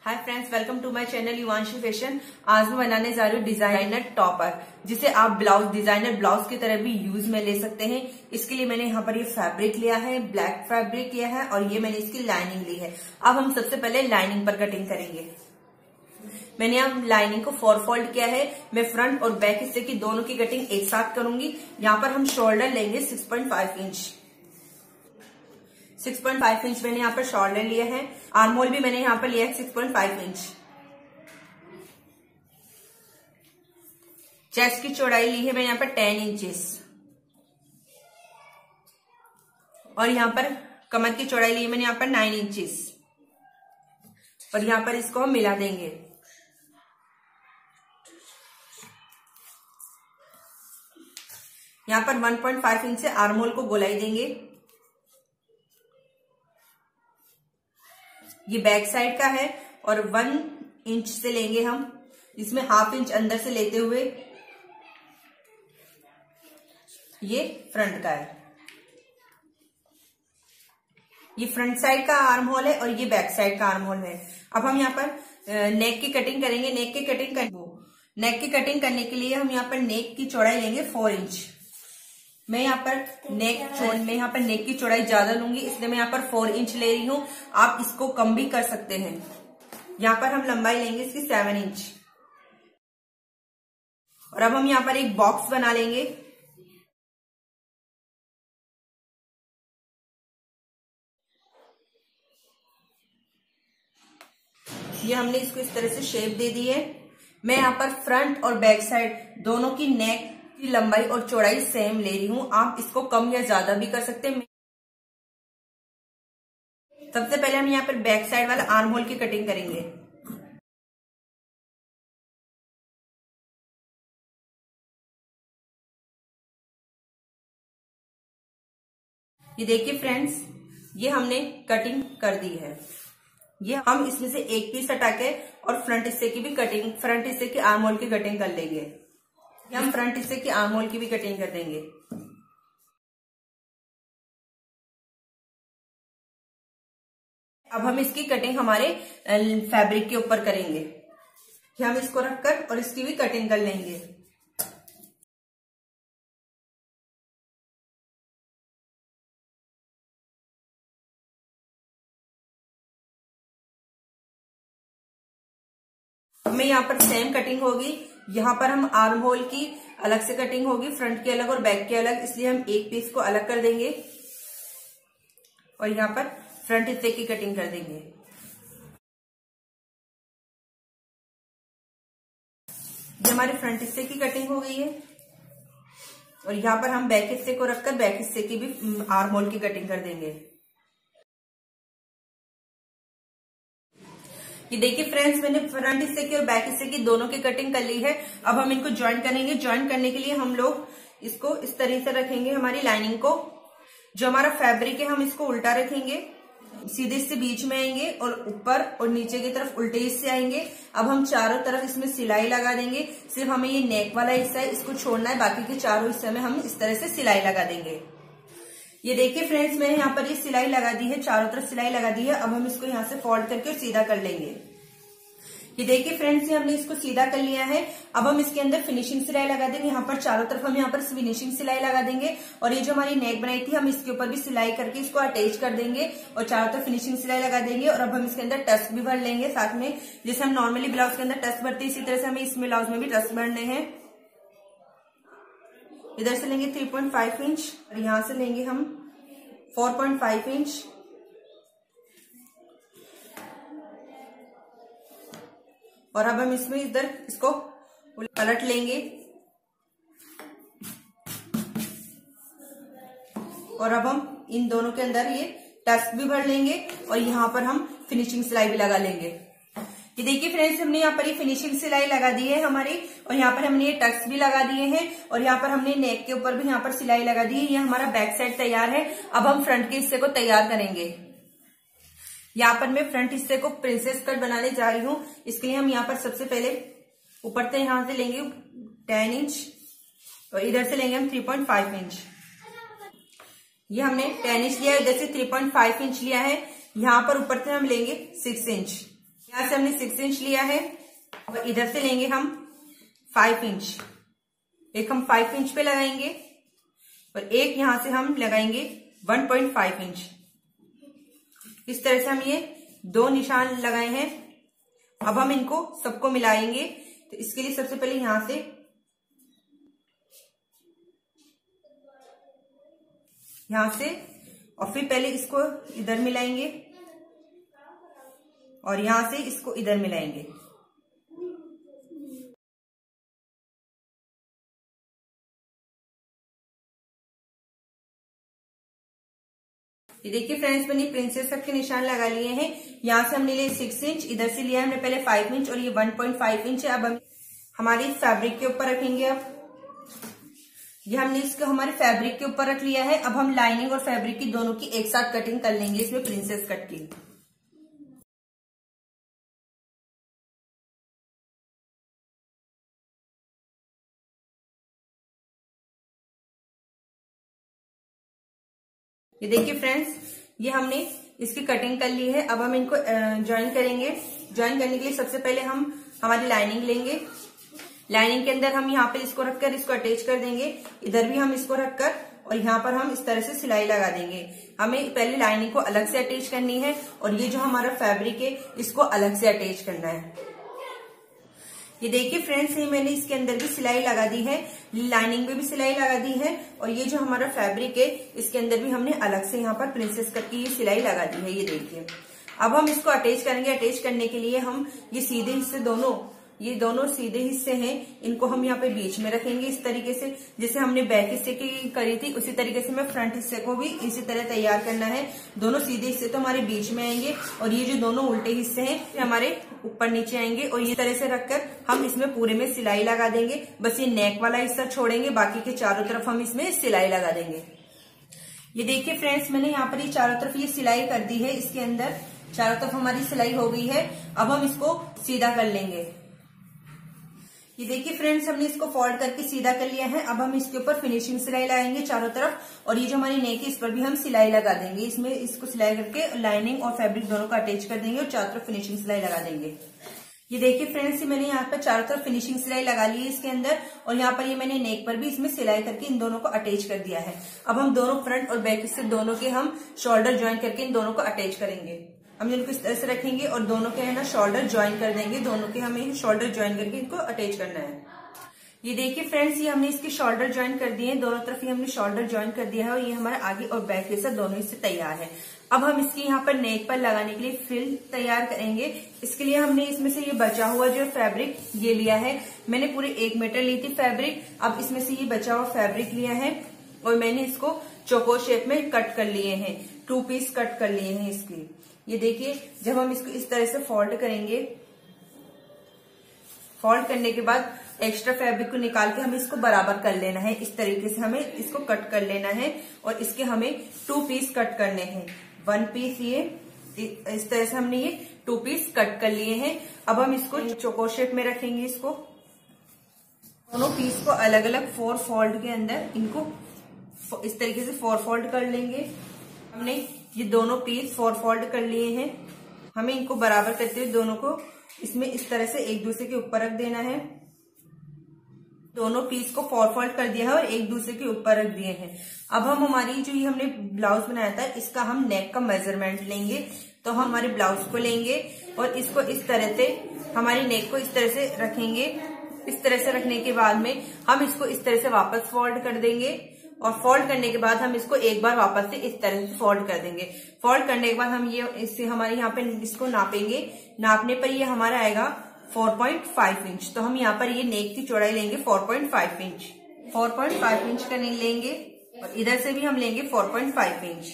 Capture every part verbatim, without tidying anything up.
Hi friends, welcome to my channel Yuvanshi fashion. आज मैं बनाने जा रही हूँ डिजाइनर टॉपर, जिसे आप ब्लाउज डिजाइनर ब्लाउज की तरह भी यूज में ले सकते हैं। इसके लिए मैंने यहाँ पर ये फैब्रिक लिया है, ब्लैक फैब्रिक लिया है और ये मैंने इसकी लाइनिंग ली है। अब हम सबसे पहले लाइनिंग पर कटिंग करेंगे। मैंने यहाँ लाइनिंग को फोर फोल्ड किया है। मैं फ्रंट और बैक हिस्से की दोनों की कटिंग एक साथ करूंगी। यहाँ पर हम शोल्डर लेंगे six point five inch. Six point five inch मैंने यहाँ पर शोल्डर लिया है। आर्म होल भी मैंने यहाँ पर लिया है six point five inch. Chest की चौड़ाई ली है मैंने यहाँ पर टेन इंचेस और यहाँ पर कमर की चौड़ाई ली है मैंने यहाँ पर नाइन इंचेस और यहाँ पर इसको हम मिला देंगे। यहाँ पर वन पॉइंट फाइव इंच से आर्म होल को गोलाई देंगे। ये बैक साइड का है और वन इंच से लेंगे हम, इसमें हाफ इंच अंदर से लेते हुए ये फ्रंट का है। ये फ्रंट साइड का आर्म होल है और ये बैक साइड का आर्म होल है। अब हम यहाँ पर नेक की कटिंग करेंगे। नेक की कटिंग कर नेक की कटिंग करने के लिए हम यहाँ पर नेक की चौड़ाई लेंगे फोर इंच। मैं यहाँ पर नेक मैं यहाँ पर नेक की चौड़ाई ज्यादा लूंगी, इसलिए मैं यहाँ पर फोर इंच ले रही हूँ। आप इसको कम भी कर सकते हैं। यहाँ पर हम लंबाई लेंगे इसकी सेवन इंच और अब हम यहाँ पर एक बॉक्स बना लेंगे। ये हमने इसको इस तरह से शेप दे दी है। मैं यहाँ पर फ्रंट और बैक साइड दोनों की नेक की लंबाई और चौड़ाई सेम ले रही हूं। आप इसको कम या ज्यादा भी कर सकते हैं। सबसे पहले हम यहाँ पर बैक साइड वाला आर्म होल की कटिंग करेंगे। ये देखिए फ्रेंड्स, ये हमने कटिंग कर दी है। ये हम इसमें से एक पीस हटा के और फ्रंट हिस्से की भी कटिंग फ्रंट हिस्से की आर्म होल की कटिंग कर लेंगे। हम फ्रंट हिस्से की आर्म होल की भी कटिंग कर देंगे। अब हम इसकी कटिंग हमारे फैब्रिक के ऊपर करेंगे। हम इसको रखकर और इसकी भी कटिंग कर लेंगे। हमें यहाँ पर सेम कटिंग होगी। यहाँ पर हम आर्म होल की अलग से कटिंग होगी, फ्रंट की अलग और बैक की अलग, इसलिए हम एक पीस को अलग कर देंगे और यहाँ पर फ्रंट हिस्से की कटिंग कर देंगे। ये हमारे फ्रंट हिस्से की कटिंग हो गई है और यहाँ पर हम बैक हिस्से को रखकर बैक हिस्से की भी आर्म होल की कटिंग कर देंगे। ये देखिए फ्रेंड्स, मैंने फ्रंट हिस्से की और बैक हिस्से की दोनों की कटिंग कर ली है। अब हम इनको ज्वाइन करेंगे। ज्वाइन करने के लिए हम लोग इसको इस तरह से रखेंगे। हमारी लाइनिंग को, जो हमारा फैब्रिक है, हम इसको उल्टा रखेंगे, सीधे से बीच में आएंगे और ऊपर और नीचे की तरफ उल्टे से आएंगे। अब हम चारों तरफ इसमें सिलाई लगा देंगे। सिर्फ हमें ये नेक वाला हिस्सा है, इसको छोड़ना है। बाकी के चारों हिस्से में हम इस तरह से सिलाई लगा देंगे। ये देखिए फ्रेंड्स, मैंने यहाँ पर ये सिलाई लगा दी है, चारों तरफ सिलाई लगा दी है। अब हम इसको यहाँ से फोल्ड करके सीधा कर लेंगे। ये देखिए फ्रेंड्स, ये हमने इसको सीधा कर लिया है। अब हम इसके अंदर फिनिशिंग सिलाई लगा देंगे। यहाँ पर चारों तरफ हम यहाँ पर फिनिशिंग सिलाई लगा देंगे और ये जो हमारी नेक बनाई थी, हम इसके ऊपर भी सिलाई करके इसको अटैच कर देंगे और चारों तरफ फिनिशिंग सिलाई लगा देंगे। और अब हम इसके अंदर टस्ट भी भर लेंगे साथ में। जैसे हम नॉर्मली ब्लाउज के अंदर टस्ट भरते हैं, इसी तरह से हमें इस ब्लाउज में भी टस्ट भरने हैं। इधर से लेंगे थ्री पॉइंट फाइव इंच और यहाँ से लेंगे हम फोर पॉइंट फाइव इंच और अब हम इसमें इधर इसको पलट लेंगे और अब हम इन दोनों के अंदर ये टक्स भी भर लेंगे और यहाँ पर हम फिनिशिंग सिलाई भी लगा लेंगे। ये देखिए फ्रेंड्स, हमने यहाँ पर ये फिनिशिंग सिलाई लगा दी है हमारी और यहाँ पर हमने ये टक्स भी लगा दिए हैं और यहाँ पर हमने नेक के ऊपर भी यहाँ पर सिलाई लगा दी है। ये हमारा बैक साइड तैयार है। अब हम फ्रंट के हिस्से को तैयार करेंगे। यहाँ पर मैं फ्रंट हिस्से को प्रिंसेस कट बनाने जा रही हूँ। इसके लिए हम यहाँ पर सबसे पहले ऊपर से यहाँ से लेंगे टेन इंच और इधर से लेंगे हम थ्री पॉइंट फाइव इंच। ये हमने टेन इंच लिया है, इधर से थ्री पॉइंट फाइव इंच लिया है। यहाँ पर ऊपर से हम लेंगे सिक्स इंच यहाँ से हमने सिक्स इंच लिया है और इधर से लेंगे हम फाइव इंच। एक हम फाइव इंच पे लगाएंगे और एक यहां से हम लगाएंगे वन पॉइंट फाइव इंच। इस तरह से हम ये दो निशान लगाए हैं। अब हम इनको सबको मिलाएंगे। तो इसके लिए सबसे पहले यहां से यहां से और फिर पहले इसको इधर मिलाएंगे और यहां से इसको इधर मिलाएंगे। ये देखिए फ्रेंड्स, मैंने प्रिंसेस कट के निशान लगा लिए हैं। यहाँ से हमने लिए सिक्स इंच, इधर से लिया हमने पहले फाइव इंच और ये वन पॉइंट फाइव इंच है। अब हम हमारी फैब्रिक के ऊपर रखेंगे। अब ये हमने इसको हमारे फैब्रिक के ऊपर रख लिया है। अब हम लाइनिंग और फैब्रिक की दोनों की एक साथ कटिंग कर लेंगे इसमें प्रिंसेस कट की। ये देखिए फ्रेंड्स, ये हमने इसकी कटिंग कर ली है। अब हम इनको ज्वाइन करेंगे। ज्वाइन करने के लिए सबसे पहले हम हमारी लाइनिंग लेंगे। लाइनिंग के अंदर हम यहाँ पे इसको रखकर इसको अटैच कर देंगे। इधर भी हम इसको रखकर और यहाँ पर हम इस तरह से सिलाई लगा देंगे। हमें पहले लाइनिंग को अलग से अटैच करनी है और ये जो हमारा फैब्रिक है इसको अलग से अटैच करना है। ये देखिए फ्रेंड्स, ये मैंने इसके अंदर भी सिलाई लगा दी है, लाइनिंग में भी सिलाई लगा दी है और ये जो हमारा फैब्रिक है इसके अंदर भी हमने अलग से यहाँ पर प्रिंसेस कट की सिलाई लगा दी है। ये देखिए, अब हम इसको अटैच करेंगे। अटैच करने के लिए हम ये सीधे हिस्से दोनों ये दोनों सीधे हिस्से हैं, इनको हम यहाँ पे बीच में रखेंगे इस तरीके से। जैसे हमने बैक हिस्से की करी थी उसी तरीके से हमें फ्रंट हिस्से को भी इसी तरह तैयार करना है। दोनों सीधे हिस्से तो हमारे बीच में आएंगे और ये जो दोनों उल्टे हिस्से हैं हमारे ऊपर नीचे आएंगे और ये तरह से रखकर हम इसमें पूरे में सिलाई लगा देंगे। बस ये नेक वाला हिस्सा छोड़ेंगे, बाकी के चारों तरफ हम इसमें सिलाई लगा देंगे। ये देखिए फ्रेंड्स, मैंने यहाँ पर ये चारों तरफ ये सिलाई कर दी है। इसके अंदर चारों तरफ हमारी सिलाई हो गई है। अब हम इसको सीधा कर लेंगे। ये देखिए फ्रेंड्स, हमने इसको फोल्ड करके सीधा कर लिया है। अब हम इसके ऊपर फिनिशिंग सिलाई लगाएंगे चारों तरफ और ये जो हमारी नेक है इस पर भी हम सिलाई लगा देंगे। इसमें इसको सिलाई करके लाइनिंग और फैब्रिक दोनों को अटैच कर देंगे और चारों तरफ फिनिशिंग सिलाई लगा देंगे। ये देखिए फ्रेंड्स, मैंने यहाँ पर चारों तरफ फिनिशिंग सिलाई लगा ली है इसके अंदर और यहाँ पर ये मैंने नेक पर भी इसमें सिलाई करके इन दोनों को अटैच कर दिया है। अब हम दोनों फ्रंट और बैक से दोनों के हम शोल्डर ज्वाइन करके इन दोनों को अटैच करेंगे। हम इनको इस तरह से रखेंगे और दोनों के है ना शोल्डर ज्वाइन कर देंगे। दोनों के हमें शोल्डर ज्वाइन करके इनको अटैच करना है। ये देखिए फ्रेंड्स, ये हमने इसके शोल्डर ज्वाइन कर दिए हैं। दोनों तरफ ही हमने शोल्डर ज्वाइन कर दिया है और ये हमारा आगे और बैक हिस्सा दोनों हिस्से तैयार है। अब हम इसकी यहाँ पर नेक पर लगाने के लिए फ्रिल तैयार करेंगे। इसके लिए हमने इसमें से ये बचा हुआ जो फैब्रिक ये लिया है। मैंने पूरे एक मीटर ली थी फैब्रिक। अब इसमें से ये बचा हुआ फैब्रिक लिया है और मैंने इसको चौकोर शेप में कट कर लिए हैं। टू पीस कट कर लिए हैं इसकी। ये देखिए, जब हम इसको इस तरह से फोल्ड करेंगे, फोल्ड करने के बाद एक्स्ट्रा फैब्रिक को निकाल के हमें इसको बराबर कर लेना है। इस तरीके से हमें इसको कट कर लेना है और इसके हमें टू पीस कट करने हैं। वन पीस ये इस तरह से हमने ये टू पीस कट कर लिए हैं। अब हम इसको चौकोर शेप में रखेंगे। इसको दोनों पीस को अलग अलग फोर फोल्ड के अंदर इनको इस तरीके से फोर फोल्ड कर लेंगे। हमने ये दोनों पीस फोर फोल्ड कर लिए हैं। हमें इनको बराबर करते हुए दोनों को इसमें इस तरह से एक दूसरे के ऊपर रख देना है। दोनों पीस को फोर फोल्ड कर दिया है और एक दूसरे के ऊपर रख दिए हैं। अब हम हमारी जो ये हमने ब्लाउज बनाया था इसका हम नेक का मेजरमेंट लेंगे। तो हम हमारे ब्लाउज को लेंगे और इसको इस तरह से हमारी नेक को इस तरह से रखेंगे। इस तरह से रखने के बाद में हम इसको इस तरह से वापस फोल्ड कर देंगे और फोल्ड करने के बाद हम इसको एक बार वापस से इस तरह से फोल्ड कर देंगे। फोल्ड करने के बाद हम ये इससे हमारे यहाँ पे इसको नापेंगे। नापने पर ये हमारा आएगा फोर पॉइंट फाइव इंच। तो हम यहाँ पर ये नेक की चौड़ाई लेंगे four point five inch. Four point five inch का नेक लेंगे और इधर से भी हम लेंगे फोर पॉइंट फाइव इंच।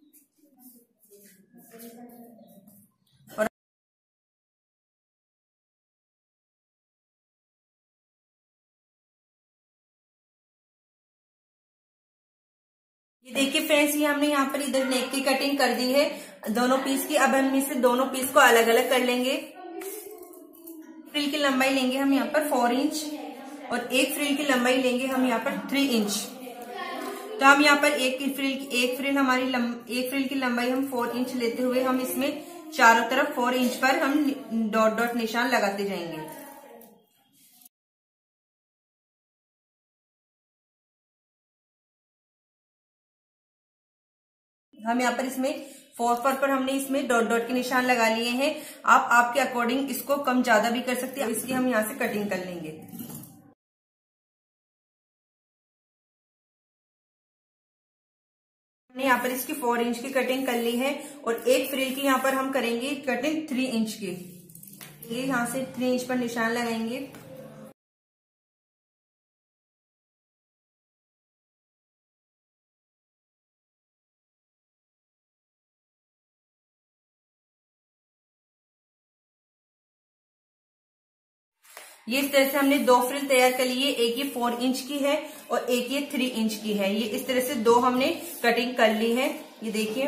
ये देखिए फ्रेंड्स, ये हमने यहाँ पर इधर नेक की कटिंग कर दी है दोनों पीस की। अब हम इसे दोनों पीस को अलग अलग कर लेंगे। फ्रिल की लंबाई लेंगे हम यहाँ पर फोर इंच और एक फ्रिल की लंबाई लेंगे हम यहाँ पर थ्री इंच। तो हम यहाँ पर एक फ्रिल एक फ्रिल हमारी लंब, एक फ्रिल की लंबाई हम फोर इंच लेते हुए हम इसमें चारों तरफ फोर इंच पर हम डॉट डॉट निशान लगाते जाएंगे। हम यहाँ पर इसमें फोर फोर पर हमने इसमें डॉट डॉट के निशान लगा लिए हैं। आप आपके अकॉर्डिंग इसको कम ज्यादा भी कर सकते हैं। इसकी हम यहाँ से कटिंग कर लेंगे। हमने यहाँ पर इसकी फोर इंच की कटिंग कर ली है और एक फ्रिल की यहाँ पर हम करेंगे कटिंग थ्री इंच की। ये यहाँ से थ्री इंच पर निशान लगाएंगे। ये इस तरह से हमने दो फ्रिल तैयार कर लिए। एक ये फोर इंच की है और एक ये थ्री इंच की है। ये इस तरह से दो हमने कटिंग कर ली है। ये देखिए,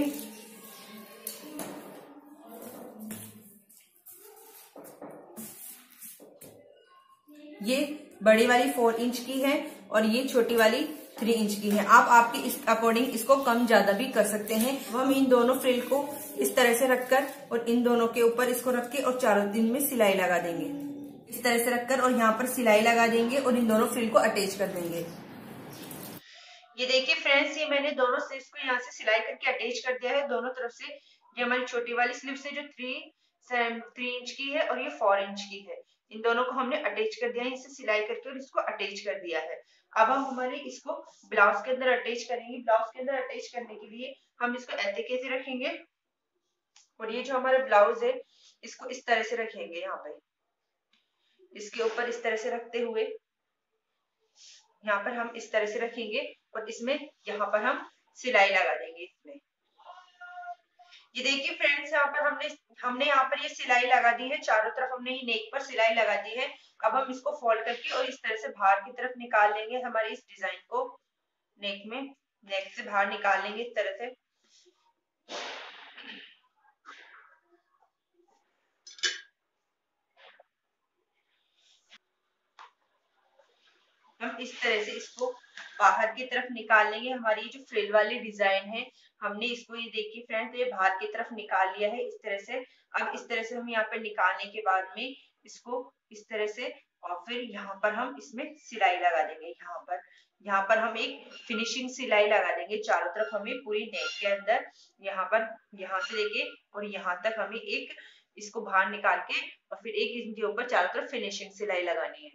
ये बड़ी वाली फोर इंच की है और ये छोटी वाली थ्री इंच की है। आप आपके इस अकॉर्डिंग इसको कम ज्यादा भी कर सकते हैं। हम इन दोनों फ्रिल को इस तरह से रखकर और इन दोनों के ऊपर इसको रख के और चारों दिन में सिलाई लगा देंगे। इस तरह से रखकर और यहाँ पर सिलाई लगा देंगे और इन दोनों फ्रिल को अटैच कर देंगे। ये देखिए फ्रेंड्स, ये मैंने दोनों स्लीव्स को यहाँ से सिलाई करके अटैच कर दिया है दोनों तरफ से। ये हमारी छोटी वाली स्लीव्स है जो थ्री थ्री इंच की है और ये फोर इंच की है। इन दोनों को हमने अटैच कर दिया है, इसे सिलाई करके और इसको अटैच कर दिया है। अब हम हमारे इसको ब्लाउज के अंदर अटैच करेंगे। ब्लाउज के अंदर अटैच करने के लिए हम इसको ऐसे कैसे रखेंगे और ये जो हमारा ब्लाउज है इसको इस तरह से रखेंगे। यहाँ पे इसके ऊपर इस तरह से रखते हुए यहाँ पर हम इस तरह से रखेंगे और इसमें यहाँ पर हम सिलाई लगा देंगे इसमें। ये देखिए फ्रेंड्स, यहाँ पर हमने हमने यहाँ पर ये सिलाई लगा दी है। चारों तरफ हमने ये नेक पर सिलाई लगा दी है। अब हम इसको फोल्ड करके और इस तरह से बाहर की तरफ निकाल लेंगे। हमारे इस डिजाइन को नेक में नेक से बाहर निकाल लेंगे इस तरह से। हम इस तरह से इसको बाहर की तरफ निकाल लेंगे। हमारी जो फ्रिल वाली डिजाइन है हमने इसको, ये देखिए फ्रेंड्स, ये बाहर की तरफ निकाल लिया है इस तरह से। अब इस तरह से हम यहाँ पर निकालने के बाद में इसको इस तरह से और फिर यहाँ पर हम इसमें सिलाई लगा देंगे। यहाँ पर यहाँ पर हम एक फिनिशिंग सिलाई लगा देंगे चारों तरफ। हमें पूरी नेक के अंदर यहाँ पर यहाँ से लेके और यहाँ तक हमें एक इसको बाहर निकाल के और फिर एक इनके ऊपर चारों तरफ फिनिशिंग सिलाई लगानी है।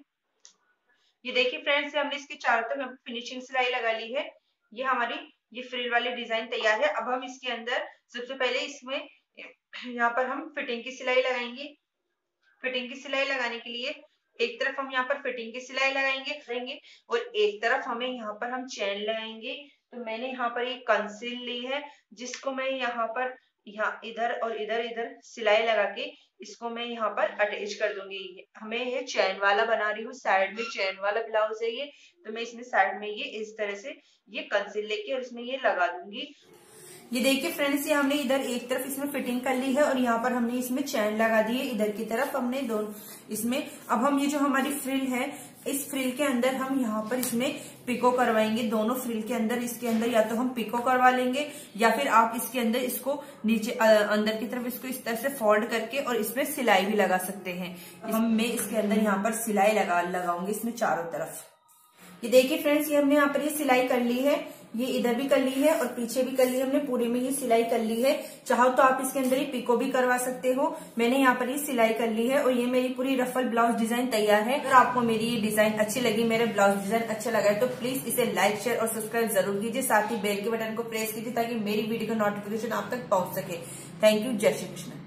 ये देखिए फ्रेंड्स, हमने इसके चारों तरफ फिनिशिंग सिलाई लगा ली है। ये हमारी ये फ्रिल वाली डिजाइन तैयार है। अब हम इसके अंदर सबसे पहले इसमें यहाँ पर हम फिटिंग की सिलाई लगाएंगे। फिटिंग की सिलाई लगाने के लिए एक तरफ हम यहाँ पर फिटिंग की सिलाई लगाएंगे और एक तरफ हमें यहाँ पर हम चैन लगाएंगे। तो मैंने यहाँ पर एक कंसील ली है जिसको मैं यहाँ पर यहाँ इधर और इधर इधर सिलाई लगा के इसको मैं यहाँ पर अटैच कर दूंगी। हमें ये चैन वाला बना रही हूँ, साइड में चैन वाला ब्लाउज है ये, तो मैं इसमें साइड में ये इस तरह से ये कंसील लेके और इसमें ये लगा दूंगी। ये देखिए फ्रेंड्स, ये हमने इधर एक तरफ इसमें फिटिंग कर ली है और यहाँ पर हमने इसमें चैन लगा दी है। इधर की तरफ हमने दोनों इसमें अब हम ये जो हमारी फ्रिल है इस फ्रिल के अंदर हम यहाँ पर इसमें पिको करवाएंगे। दोनों फ्रिल के अंदर इसके अंदर या तो हम पिको करवा लेंगे या फिर आप इसके अंदर इसको नीचे अंदर की तरफ इसको इस तरह से फोल्ड करके और इसमें सिलाई भी लगा सकते हैं। हम मैं इसके अंदर यहाँ पर सिलाई लगा लगाऊंगी इसमें चारों तरफ। ये देखिए फ्रेंड्स, ये हमने यहाँ पर ये सिलाई कर ली है। ये इधर भी कर ली है और पीछे भी कर ली है। हमने पूरे में ये सिलाई कर ली है। चाहो तो आप इसके अंदर ही पिको भी करवा सकते हो। मैंने यहाँ पर ये सिलाई कर ली है और ये मेरी पूरी रफल ब्लाउज डिजाइन तैयार है। अगर आपको मेरी ये डिजाइन अच्छी लगी, मेरा ब्लाउज डिजाइन अच्छा लगा है तो प्लीज इसे लाइक शेयर और सब्सक्राइब जरूर कीजिए। साथ ही बेल के बटन को प्रेस कीजिए ताकि मेरी वीडियो का नोटिफिकेशन आप तक पहुंच सके। Thank you. जय श्री कृष्ण।